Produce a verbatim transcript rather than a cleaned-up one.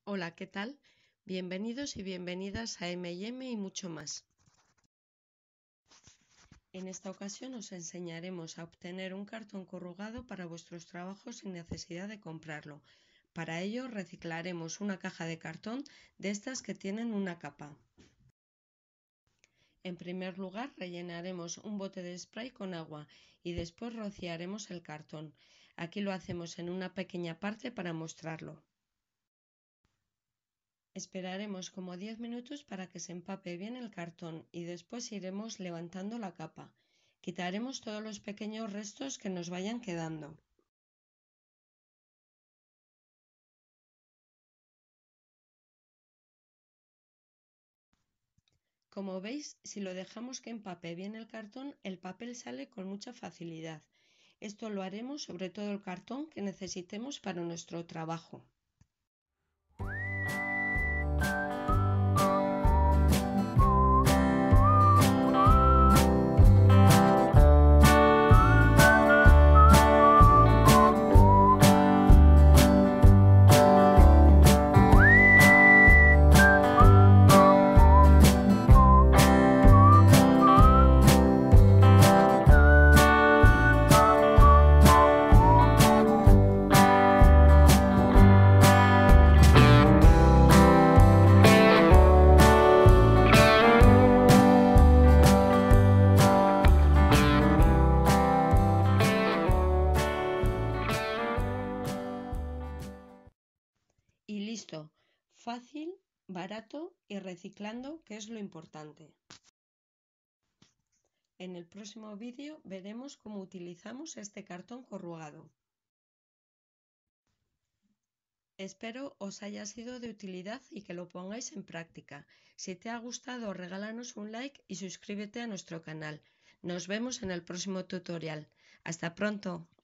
Hola, ¿qué tal? Bienvenidos y bienvenidas a eme y eme y mucho más. En esta ocasión os enseñaremos a obtener un cartón corrugado para vuestros trabajos sin necesidad de comprarlo. Para ello reciclaremos una caja de cartón de estas que tienen una capa. En primer lugar rellenaremos un bote de spray con agua y después rociaremos el cartón. Aquí lo hacemos en una pequeña parte para mostrarlo. Esperaremos como diez minutos para que se empape bien el cartón y después iremos levantando la capa. Quitaremos todos los pequeños restos que nos vayan quedando. Como veis, si lo dejamos que empape bien el cartón, el papel sale con mucha facilidad. Esto lo haremos sobre todo el cartón que necesitemos para nuestro trabajo. Y listo, fácil, barato y reciclando, que es lo importante. En el próximo vídeo veremos cómo utilizamos este cartón corrugado. Espero os haya sido de utilidad y que lo pongáis en práctica. Si te ha gustado, regálanos un like y suscríbete a nuestro canal. Nos vemos en el próximo tutorial. ¡Hasta pronto!